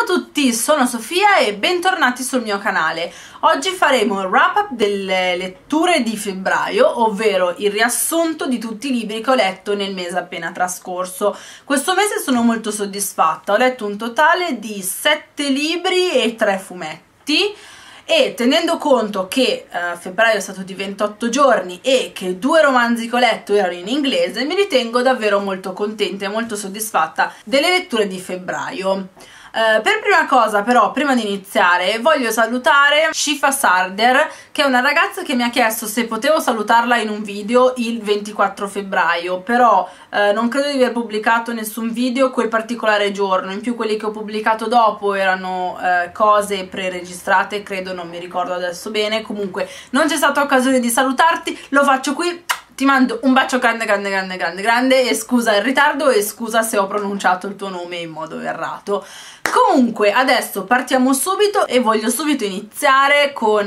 Ciao a tutti, sono Sofia e bentornati sul mio canale. Oggi faremo il wrap up delle letture di febbraio, ovvero il riassunto di tutti i libri che ho letto nel mese appena trascorso. Questo mese sono molto soddisfatta, ho letto un totale di 7 libri e 3 fumetti. E tenendo conto che febbraio è stato di 28 giorni e che 2 romanzi che ho letto erano in inglese, mi ritengo davvero molto contenta e molto soddisfatta delle letture di febbraio. Per prima cosa però, prima di iniziare, voglio salutare Shifa Sarder, che è una ragazza che mi ha chiesto se potevo salutarla in un video il 24 febbraio, però non credo di aver pubblicato nessun video quel particolare giorno, in più quelli che ho pubblicato dopo erano cose pre-registrate, credo, non mi ricordo adesso bene. Comunque non c'è stata occasione di salutarti, lo faccio qui. Ti mando un bacio grande e scusa il ritardo e scusa se ho pronunciato il tuo nome in modo errato. Comunque adesso partiamo subito e voglio subito iniziare con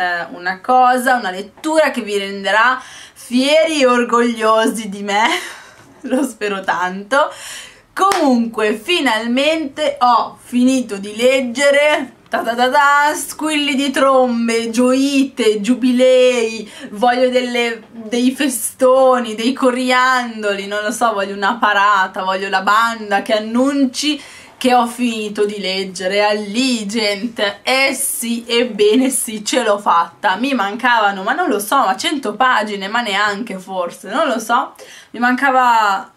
una lettura che vi renderà fieri e orgogliosi di me, lo spero tanto. Comunque finalmente ho finito di leggere squilli di trombe, gioite, giubilei, voglio dei festoni, dei coriandoli, non lo so, voglio una parata, voglio la banda che annunci che ho finito di leggere Allegiant. Eh sì, ebbene sì, ce l'ho fatta. Mi mancavano, ma non lo so, ma 100 pagine, ma neanche forse, non lo so, mi mancava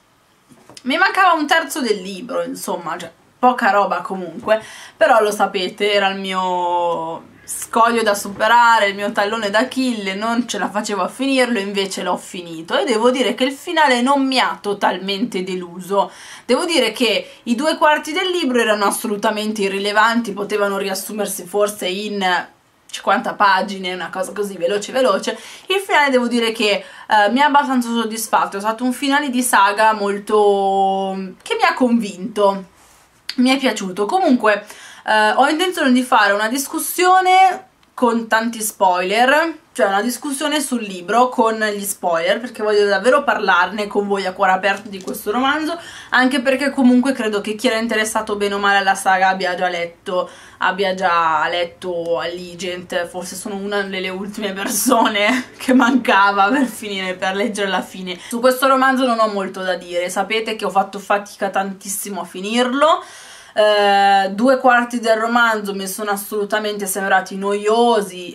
un terzo del libro, insomma, cioè poca roba comunque, però lo sapete, era il mio scoglio da superare, il mio tallone d'Achille, non ce la facevo a finirlo, invece l'ho finito e devo dire che il finale non mi ha totalmente deluso. Devo dire che i 2/4 del libro erano assolutamente irrilevanti, potevano riassumersi forse in 50 pagine, una cosa così veloce. Il finale devo dire che mi ha abbastanza soddisfatto, è stato un finale di saga molto che mi ha convinto. Mi è piaciuto. Comunque ho intenzione di fare una discussione con tanti spoiler, cioè una discussione sul libro con gli spoiler, perché voglio davvero parlarne con voi a cuore aperto di questo romanzo, anche perché comunque credo che chi era interessato bene o male alla saga abbia già letto Allegiant. Forse sono una delle ultime persone che mancava per leggere la fine. Su questo romanzo non ho molto da dire, sapete che ho fatto fatica tantissimo a finirlo. 2/4 del romanzo mi sono assolutamente sembrati noiosi,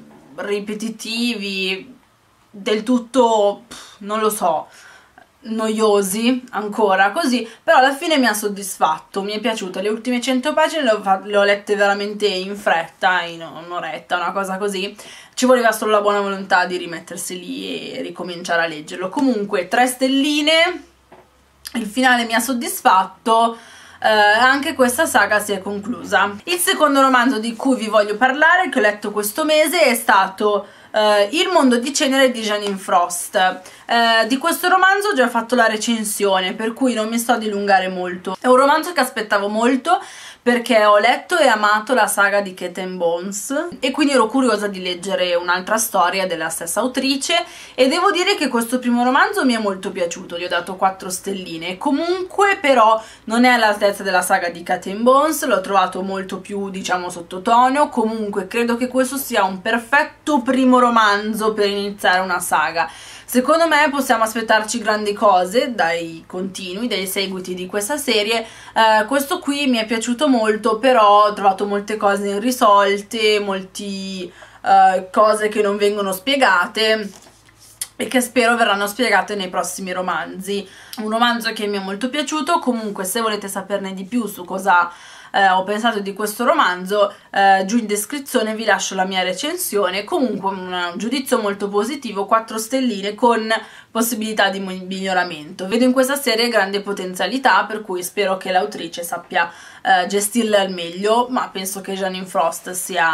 ripetitivi, del tutto, non lo so, noiosi ancora così, però alla fine mi ha soddisfatto, mi è piaciuto. Le ultime 100 pagine le ho lette veramente in fretta, in un'oretta, una cosa così. Ci voleva solo la buona volontà di rimettersi lì e ricominciare a leggerlo. Comunque 3 stelline, il finale mi ha soddisfatto. Anche questa saga si è conclusa. Il secondo romanzo di cui vi voglio parlare, che ho letto questo mese, è stato Il mondo di cenere di Janine Frost. Di questo romanzo ho già fatto la recensione, per cui non mi sto a dilungare molto. È un romanzo che aspettavo molto perché ho letto e amato la saga di Kate and Bones e quindi ero curiosa di leggere un'altra storia della stessa autrice, e devo dire che questo primo romanzo mi è molto piaciuto, gli ho dato 4 stelline. Comunque però non è all'altezza della saga di Kate and Bones, l'ho trovato molto più, diciamo, sottotono. Comunque credo che questo sia un perfetto primo romanzo per iniziare una saga. Secondo me possiamo aspettarci grandi cose dai continui, dai seguiti di questa serie. Questo qui mi è piaciuto molto, però ho trovato molte cose irrisolte, molte cose che non vengono spiegate e che spero verranno spiegate nei prossimi romanzi. Un romanzo che mi è molto piaciuto. Comunque, se volete saperne di più su cosa ho pensato di questo romanzo, giù in descrizione vi lascio la mia recensione. Comunque un giudizio molto positivo, 4 stelline con possibilità di miglioramento. Vedo in questa serie grande potenzialità, per cui spero che l'autrice sappia gestirla al meglio, ma penso che Janine Frost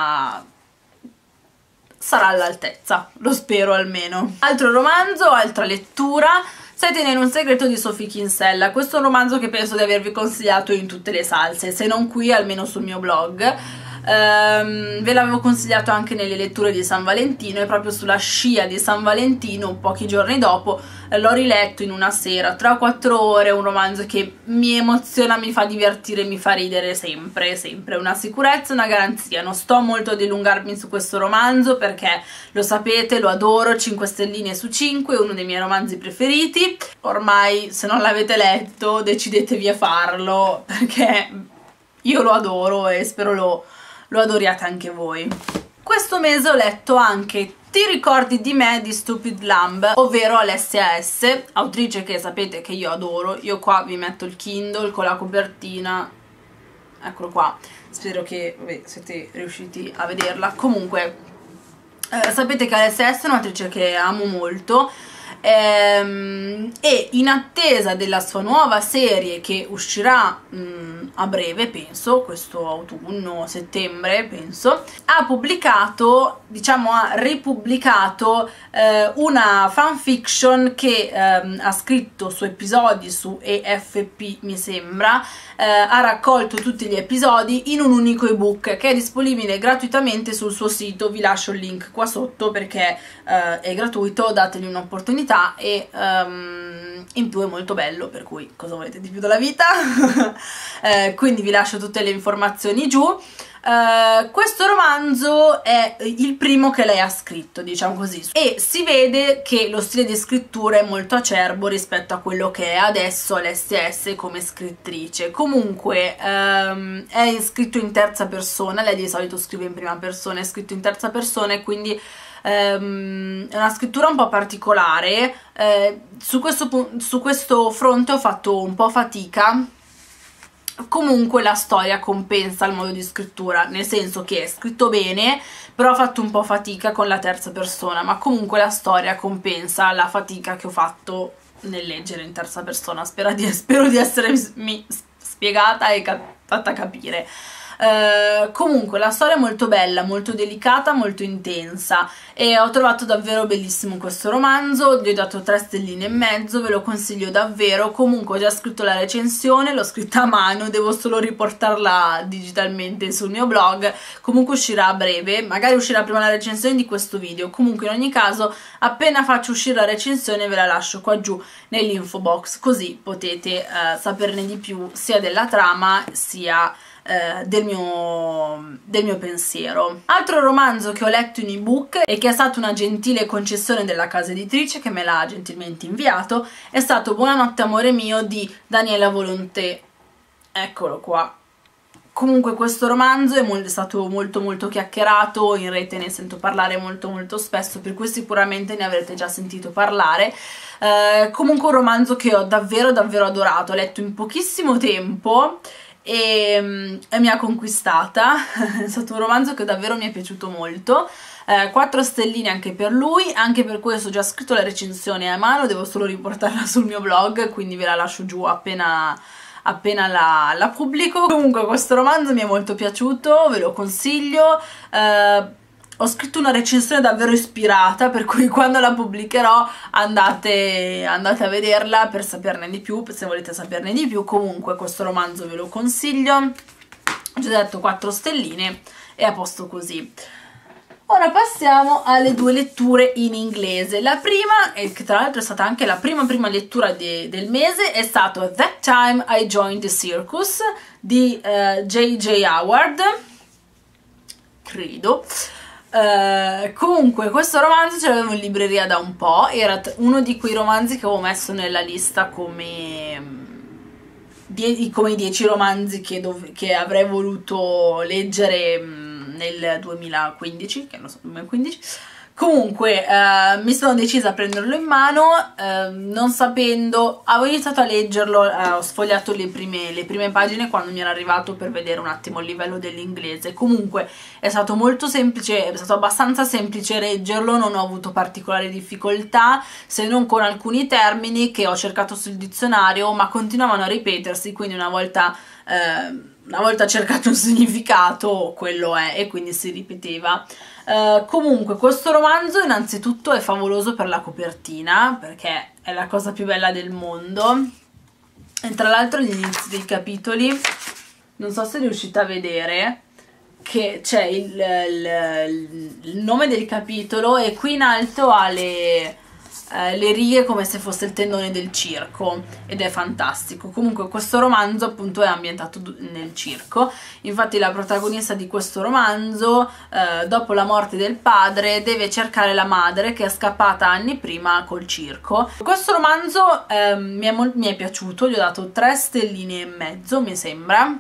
sarà all'altezza, lo spero almeno. Altro romanzo, altra lettura, 7 in un segreto di Sophie Kinsella. Questo è un romanzo che penso di avervi consigliato in tutte le salse, se non qui almeno sul mio blog. Ve l'avevo consigliato anche nelle letture di San Valentino e proprio sulla scia di San Valentino, pochi giorni dopo, l'ho riletto in una sera, 3 o 4 ore, un romanzo che mi emoziona, mi fa divertire, mi fa ridere sempre, sempre, una sicurezza, una garanzia. Non sto molto a dilungarmi su questo romanzo perché lo sapete, lo adoro, 5 stelline su 5, è uno dei miei romanzi preferiti. Ormai se non l'avete letto decidetevi a farlo perché io lo adoro e spero lo adoriate anche voi. Questo mese ho letto anche Ti ricordi di me di Stupid Lamb, ovvero Alessia S, autrice che sapete che io adoro. Io qua vi metto il Kindle con la copertina, eccolo qua, spero che siete riusciti a vederla. Comunque sapete che Alessia S è un'autrice che amo molto, e in attesa della sua nuova serie che uscirà a breve, penso, questo autunno, settembre, penso, ha pubblicato, diciamo ha ripubblicato una fanfiction che ha scritto su episodi su EFP, mi sembra, ha raccolto tutti gli episodi in un unico ebook che è disponibile gratuitamente sul suo sito. Vi lascio il link qua sotto perché è gratuito, dategli un'opportunità e in più è molto bello, per cui cosa volete di più dalla vita? Quindi vi lascio tutte le informazioni giù. Questo romanzo è il primo che lei ha scritto, diciamo così, e si vede che lo stile di scrittura è molto acerbo rispetto a quello che è adesso Alessia S come scrittrice. Comunque è scritto in terza persona, lei di solito scrive in prima persona, è scritto in terza persona e quindi è una scrittura un po' particolare. Su questo fronte ho fatto un po' fatica. Comunque la storia compensa il modo di scrittura, nel senso che è scritto bene, però ho fatto un po' fatica con la terza persona, ma comunque la storia compensa la fatica che ho fatto nel leggere in terza persona. Spero di essermi spiegata e fatta capire. Comunque la storia è molto bella, molto delicata, molto intensa e ho trovato davvero bellissimo questo romanzo. Gli ho dato 3 stelline e mezzo, ve lo consiglio davvero. Comunque ho già scritto la recensione, l'ho scritta a mano, devo solo riportarla digitalmente sul mio blog. Comunque uscirà a breve, magari uscirà prima la recensione di questo video. Comunque in ogni caso appena faccio uscire la recensione ve la lascio qua giù nell'info box, così potete saperne di più sia della trama sia del mio pensiero. Altro romanzo che ho letto in ebook e che è stata una gentile concessione della casa editrice che me l'ha gentilmente inviato è stato Buonanotte amore mio di Daniela Volonté, eccolo qua. Comunque questo romanzo è stato molto chiacchierato, in rete ne sento parlare molto spesso, per cui sicuramente ne avrete già sentito parlare. Comunque un romanzo che ho davvero adorato, ho letto in pochissimo tempo e mi ha conquistata. È stato un romanzo che davvero mi è piaciuto molto. 4 stelline anche per lui, anche per questo ho già scritto la recensione a mano, devo solo riportarla sul mio blog, quindi ve la lascio giù appena la pubblico. Comunque questo romanzo mi è molto piaciuto, ve lo consiglio. Ho scritto una recensione davvero ispirata, per cui quando la pubblicherò andate a vederla per saperne di più, se volete saperne di più. Comunque questo romanzo ve lo consiglio, ho già detto 4 stelline e a posto così. Ora passiamo alle 2 letture in inglese. La prima, e che tra l'altro è stata anche la prima lettura del mese, è stato That Time I Joined the Circus di J.J. Howard, credo. Comunque questo romanzo ce l'avevo in libreria da un po', era uno di quei romanzi che avevo messo nella lista come i 10 romanzi che avrei voluto leggere nel 2015, che non so, 2015. Comunque mi sono decisa a prenderlo in mano, non sapendo, avevo iniziato a leggerlo, ho sfogliato le prime pagine quando mi era arrivato per vedere un attimo il livello dell'inglese. Comunque è stato molto semplice, è stato abbastanza semplice leggerlo, non ho avuto particolari difficoltà se non con alcuni termini che ho cercato sul dizionario ma continuavano a ripetersi, quindi una volta cercato un significato quello è, e quindi si ripeteva. Comunque questo romanzo innanzitutto è favoloso per la copertina, perché è la cosa più bella del mondo, e tra l'altro agli inizi dei capitoli, non so se riuscite a vedere, che c'è il nome del capitolo e qui in alto ha le righe come se fosse il tendone del circo, ed è fantastico. Comunque questo romanzo appunto è ambientato nel circo, infatti la protagonista di questo romanzo dopo la morte del padre deve cercare la madre che è scappata anni prima col circo. Questo romanzo mi è piaciuto, gli ho dato 3 stelline e mezzo mi sembra.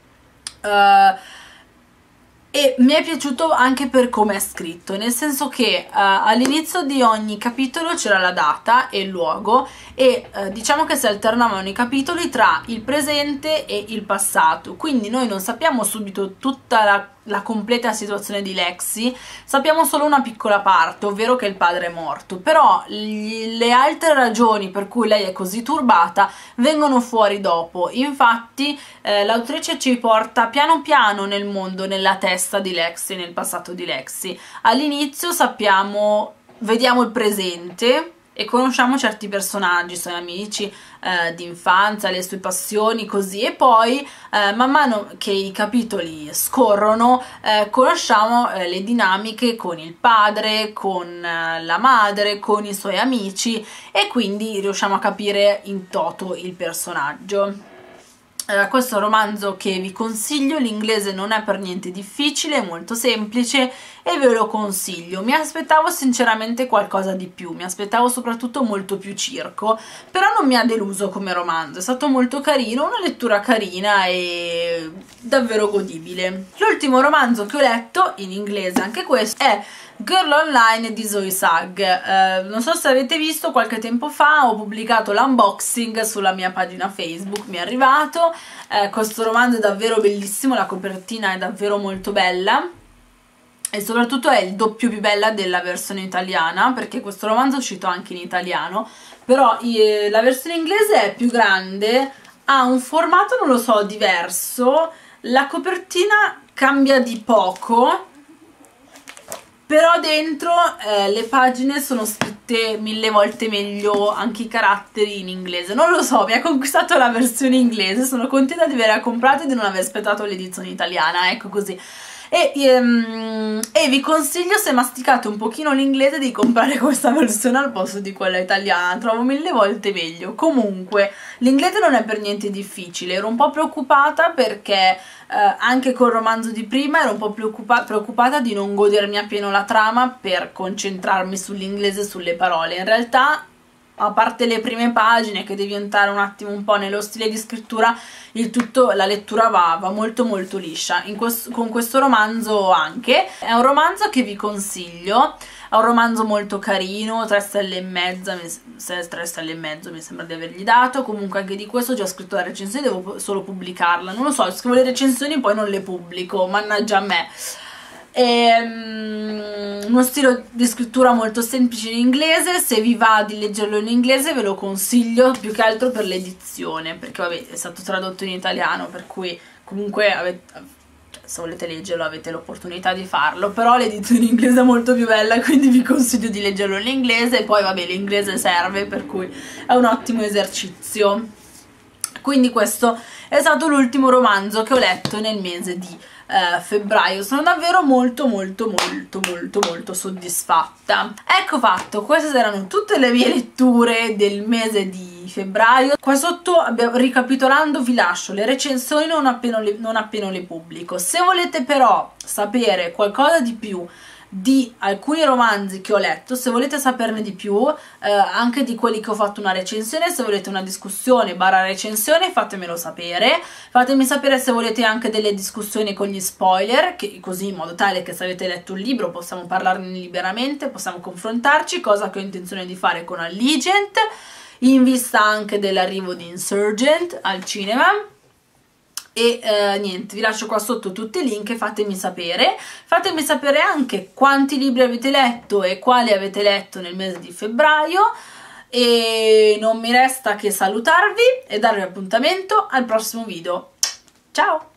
E mi è piaciuto anche per come è scritto, nel senso che all'inizio di ogni capitolo c'era la data e il luogo e diciamo che si alternavano i capitoli tra il presente e il passato, quindi noi non sappiamo subito tutta la completa situazione di Lexi, sappiamo solo una piccola parte, ovvero che il padre è morto, però le altre ragioni per cui lei è così turbata vengono fuori dopo. Infatti l'autrice ci porta piano piano nel mondo, nella testa di Lexi, nel passato di Lexi. All'inizio vediamo il presente e conosciamo certi personaggi, i suoi amici di infanzia, le sue passioni, così, e poi man mano che i capitoli scorrono conosciamo le dinamiche con il padre, con la madre, con i suoi amici, e quindi riusciamo a capire in toto il personaggio. Questo è un romanzo che vi consiglio, l'inglese non è per niente difficile, è molto semplice e ve lo consiglio. Mi aspettavo sinceramente qualcosa di più, mi aspettavo soprattutto molto più circo, però non mi ha deluso come romanzo, è stato molto carino, una lettura carina e davvero godibile. L'ultimo romanzo che ho letto, in inglese anche questo, è Girl Online di Zoe Sugg. Non so se avete visto, qualche tempo fa ho pubblicato l'unboxing sulla mia pagina Facebook, mi è arrivato. Questo romanzo è davvero bellissimo, la copertina è davvero molto bella e soprattutto è il doppio più bella della versione italiana, perché questo romanzo è uscito anche in italiano, però la versione inglese è più grande, ha un formato, non lo so, diverso, la copertina cambia di poco, però dentro le pagine sono scritte 1000 volte meglio, anche i caratteri in inglese. Non lo so, mi ha conquistato la versione inglese, sono contenta di averla comprata e di non aver aspettato l'edizione italiana, ecco così. E vi consiglio, se masticate un pochino l'inglese, di comprare questa versione al posto di quella italiana, trovo 1000 volte meglio. Comunque l'inglese non è per niente difficile, ero un po' preoccupata perché anche col romanzo di prima ero un po' preoccupata di non godermi appieno la trama per concentrarmi sull'inglese e sulle parole. In realtà, a parte le prime pagine che devi entrare un attimo un po' nello stile di scrittura, il tutto, la lettura va molto molto liscia. Con questo romanzo anche, è un romanzo che vi consiglio, è un romanzo molto carino, 3 stelle e mezza, 3 stelle e mezzo mi sembra di avergli dato. Comunque anche di questo ho già scritto la recensione, devo solo pubblicarla, non lo so, scrivo le recensioni e poi non le pubblico, mannaggia a me. Uno stile di scrittura molto semplice in inglese, se vi va di leggerlo in inglese ve lo consiglio, più che altro per l'edizione, perché vabbè è stato tradotto in italiano, per cui comunque se volete leggerlo avete l'opportunità di farlo, però l'edizione in inglese è molto più bella, quindi vi consiglio di leggerlo in inglese. E poi vabbè, l'inglese serve, per cui è un ottimo esercizio. Quindi questo è stato l'ultimo romanzo che ho letto nel mese di febbraio. Sono davvero molto soddisfatta. Ecco fatto, queste erano tutte le mie letture del mese di febbraio. Qua sotto, ricapitolando, vi lascio le recensioni non appena le pubblico. Se volete però sapere qualcosa di più di alcuni romanzi che ho letto, se volete saperne di più, anche di quelli che ho fatto una recensione, se volete una discussione barra recensione, fatemelo sapere. Fatemi sapere se volete anche delle discussioni con gli spoiler, così in modo tale che se avete letto un libro possiamo parlarne liberamente, possiamo confrontarci, cosa che ho intenzione di fare con Allegiant, in vista anche dell'arrivo di Insurgent al cinema. E niente, vi lascio qua sotto tutti i link e fatemi sapere anche quanti libri avete letto e quali avete letto nel mese di febbraio, e non mi resta che salutarvi e darvi appuntamento al prossimo video. Ciao!